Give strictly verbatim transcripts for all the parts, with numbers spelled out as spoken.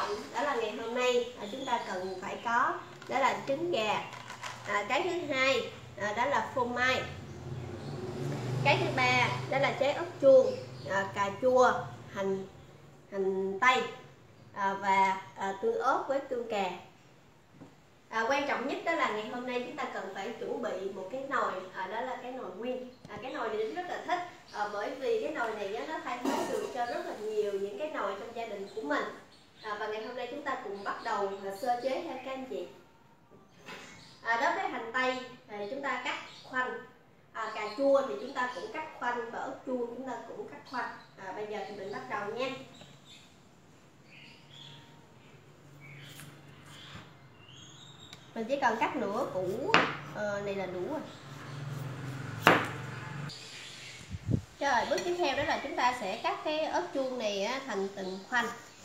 trọng đó là ngày hôm nay à, chúng ta cần phải có đó là trứng gà. À, cái thứ hai à, đó là phô mai. Cái thứ ba đó là trái ớt chuông, à, cà chua, hành hành tây à, và à, tương ớt với tương cà. À, quan trọng nhất đó là ngày hôm nay chúng ta cần phải chuẩn bị một cái nồi, à, đó là cái nồi nguyên. À, cái nồi này rất là thích à, bởi vì cái nồi này nó thay thế được cho rất là nhiều những cái nồi trong gia đình của mình. À, và ngày hôm nay chúng ta cùng bắt đầu và sơ chế ha các anh chị. À, đối với hành tây thì chúng ta cắt khoanh, à, cà chua thì chúng ta cũng cắt khoanh và ớt chuông chúng ta cũng cắt khoanh. À, bây giờ thì mình bắt đầu nha. Mình chỉ cần cắt nửa củ ờ, này là đủ rồi. Rồi bước tiếp theo đó là chúng ta sẽ cắt cái ớt chuông này á, thành từng khoanh.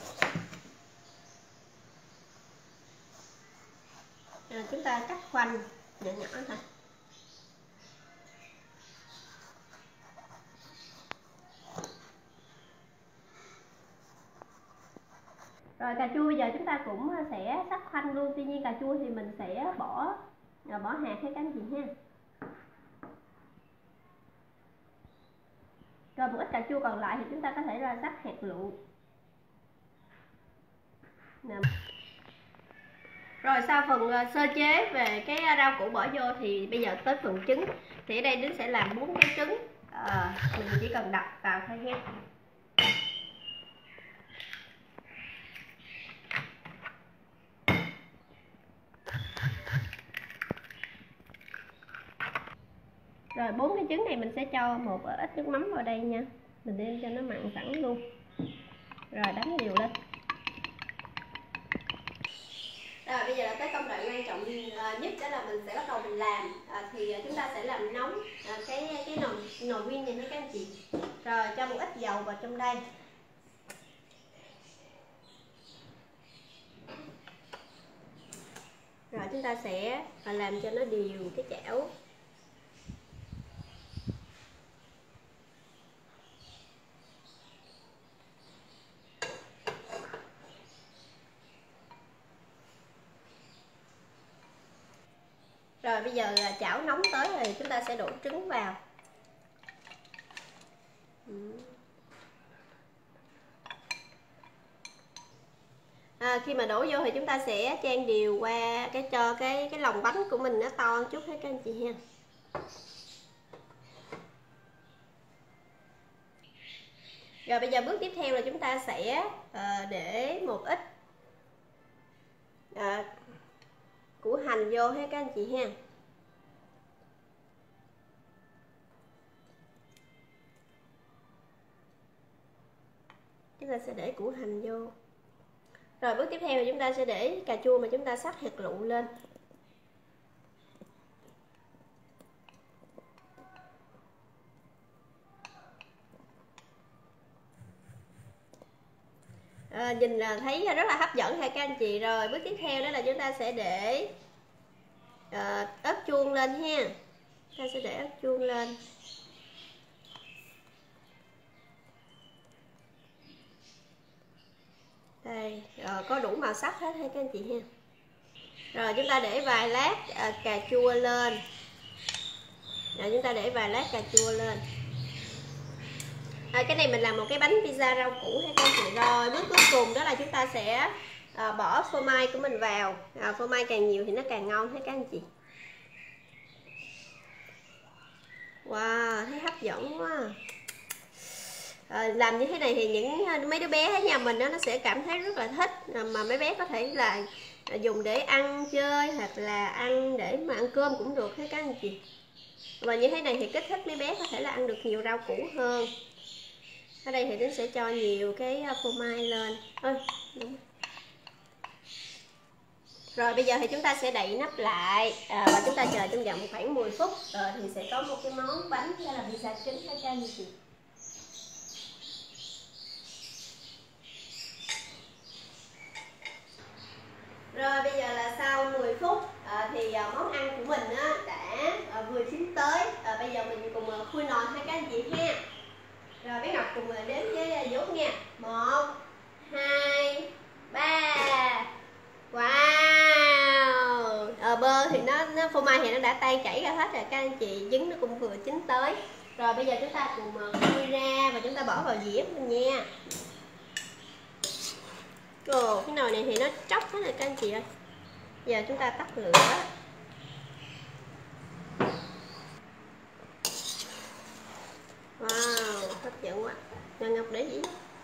À, chúng ta cắt khoanh nhỏ nhỏ thôi. Rồi cà chua bây giờ chúng ta cũng sẽ sắc khoanh luôn, tuy nhiên cà chua thì mình sẽ bỏ bỏ hạtให้các anh chị ha. Rồi một ít cà chua còn lại thì chúng ta có thể ra sắc hạt lựu. Rồi sau phần sơ chế về cái rau củ bỏ vô thì bây giờ tới phần trứng. Thì ở đây Đính sẽ làm bốn cái trứng. À, mình chỉ cần đập vào thôi nha. Rồi bốn cái trứng này mình sẽ cho một ít nước mắm vào đây nha. Mình đem cho nó mặn sẵn luôn. Rồi đánh đều lên. Rồi bây giờ là tới công đoạn quan trọng nhất, đó là mình sẽ bắt đầu mình làm. À, thì chúng ta sẽ làm nóng à, cái cái nồi nồi nguyên này nha các anh chị. Rồi cho một ít dầu vào trong đây. Rồi chúng ta sẽ làm cho nó đều cái chảo. Rồi bây giờ chảo nóng tới rồi chúng ta sẽ đổ trứng vào. À, khi mà đổ vô thì chúng ta sẽ chan đều qua cái cho cái cái lòng bánh của mình nó to một chút hết các anh chị ha. Rồi bây giờ bước tiếp theo là chúng ta sẽ à, để một ít à, củ hành vô hết các anh chị ha. Chúng ta sẽ để củ hành vô. Rồi bước tiếp theo là chúng ta sẽ để cà chua mà chúng ta sắc hạt lựu lên. À, nhìn là thấy rất là hấp dẫn ha các anh chị. Rồi bước tiếp theo đó là chúng ta sẽ để à, ớt chuông lên ha. Ta sẽ để ớt chuông lên. Đây, rồi có đủ màu sắc hết ha các anh chị ha. Rồi chúng ta để vài lát à, cà chua lên. Rồi chúng ta để vài lát cà chua lên. À, cái này mình làm một cái bánh pizza rau củ ha các anh chị. Rồi bước cuối cùng đó là chúng ta sẽ à, bỏ phô mai của mình vào. À, phô mai càng nhiều thì nó càng ngon ha các anh chị. Wow, thấy hấp dẫn quá. À, làm như thế này thì những mấy đứa bé ở nhà mình đó, nó sẽ cảm thấy rất là thích. Mà mấy bé có thể là dùng để ăn chơi hoặc là ăn để mà ăn cơm cũng được hết các anh chị. Và như thế này thì kích thích mấy bé có thể là ăn được nhiều rau củ hơn. Ở đây thì Đính sẽ cho nhiều cái phô mai lên. Ôi, đúng. Rồi bây giờ thì chúng ta sẽ đậy nắp lại à, và chúng ta chờ trong vòng khoảng mười phút rồi thì sẽ có một cái món bánh đó là pizza trứng ha các anh chị. Rồi bây giờ là sau mười phút à, thì à, món ăn của mình á, đã à, vừa chín tới. À, bây giờ mình cùng à, khui nồi ha các anh chị ha. Rồi bé Ngọc cùng à, đếm với à, Dốt nha. Một, hai, ba. phô mai thì nó đã tan chảy ra hết rồi các anh chị, trứng nó cũng vừa chín tới. Rồi bây giờ chúng ta cùng khui ra và chúng ta bỏ vào dĩa mình nha. Ồ, cái nồi này thì nó tróc hết rồi các anh chị ơi. Giờ chúng ta tắt lửa. Wow, hấp dẫn quá. Ngân Ngọc để gì?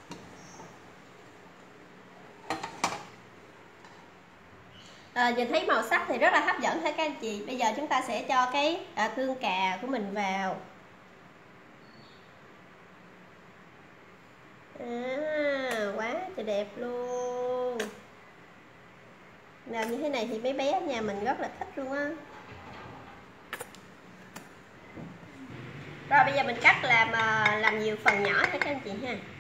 À, nhìn thấy màu sắc thì rất là hấp dẫn thôi các anh chị. Bây giờ chúng ta sẽ cho cái à, tương cà của mình vào. À, quá trời đẹp luôn. Làm như thế này thì mấy bé ở nhà mình rất là thích luôn á. Rồi bây giờ mình cắt làm làm nhiều phần nhỏ cho các anh chị ha.